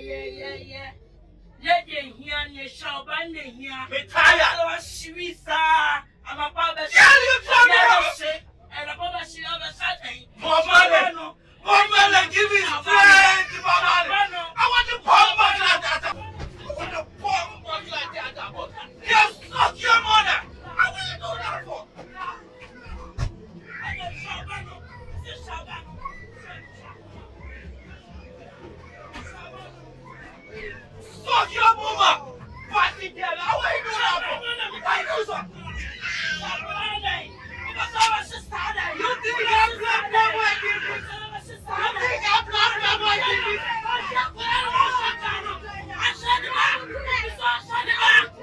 Let the here shall ban the here. Retire. I'm a father. And a father she ever Saturday. Mama, give me strength, Mama. I want to pump back like that. I want to pump back like that. Just suck your mother. How will you do that for? Fuck your mama! Party girl, how will you do that for? Why you do so? You think I'm black now, I did this? You think I'm black now, I did this? I shut it up! Shut it up!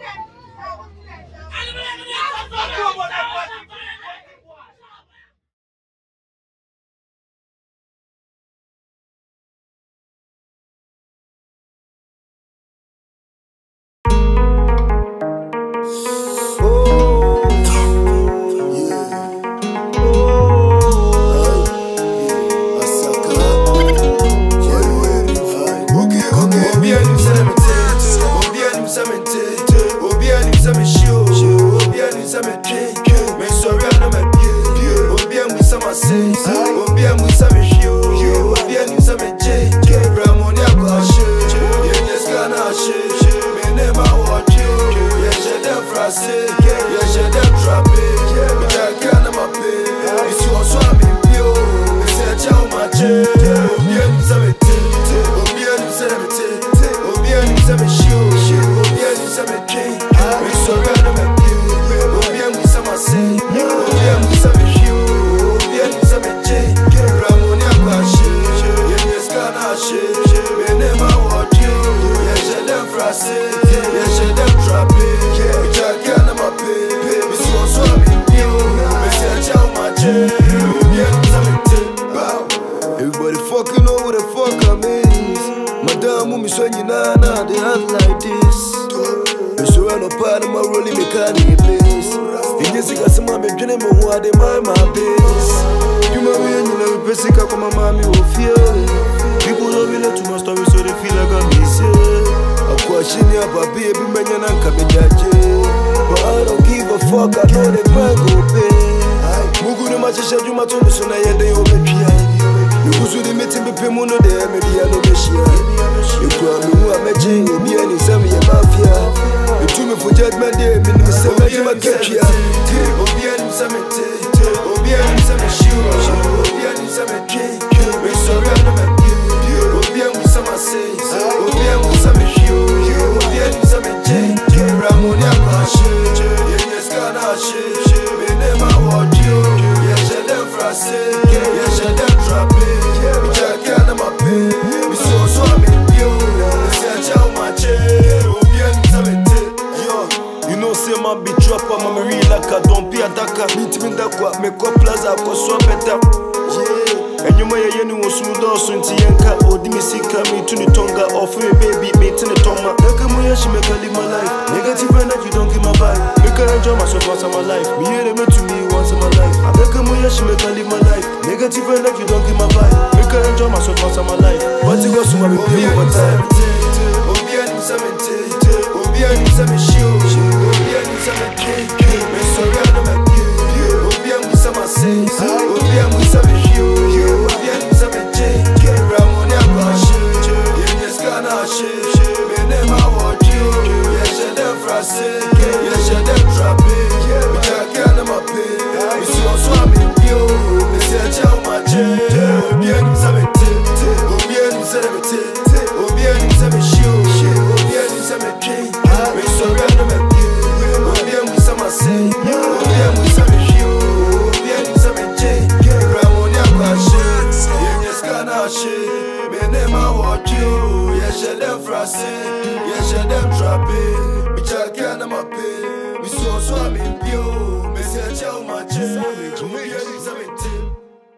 Everybody fucking know what the fuck I mean. Madame, me so you nah, they act like this. It's so I no part of my rolling me can't place. In this got some man dreaming me who they mind my base. You know me and you know basic I come my mommy will feel. People don't relate to my story so they feel like I'm missing. I question ya baby man you not come but I don't give a fuck, I know the grind go pay. Mugu no machisha juma tondo so na yede yo betwia. Yukusu di meeting be pemu no de media no beshia. Yukura mi hu ameje obi ani sam ye mafia. You me for judgment day me no say me ma ketwia. Obi ani sam te, obi ani sam shiu, obi ani sam ke. Me sorry no me be. Obi ani sam say, obi ani sam shiu, obi ani sam je. Ramoni akashe, yes kana she. Me never want you. Yes them frase, yes them trap. Me jack my pay. Me so I'm in you. Say ciao my che. Obi ani sam te. Yo, you know say man be trapper, man real like a don't be a daka. Meet me that what me ko plaza ko so better. Yeah, and you may yenu was smooth also into yanka. Odi me sika me to the tonga. Offer me baby me to the tonga. Nakamuya she make her live my life. Negative energy don't give my vibe. Make her enjoy myself once in my life. Me hear them to me once in my life. I beg her muya she make her live my life. Negative energy don't give my vibe. Make her enjoy myself once in my life. But it goes to my baby over time. Obi ani samente, obi ani same shiu, obi ani same ke.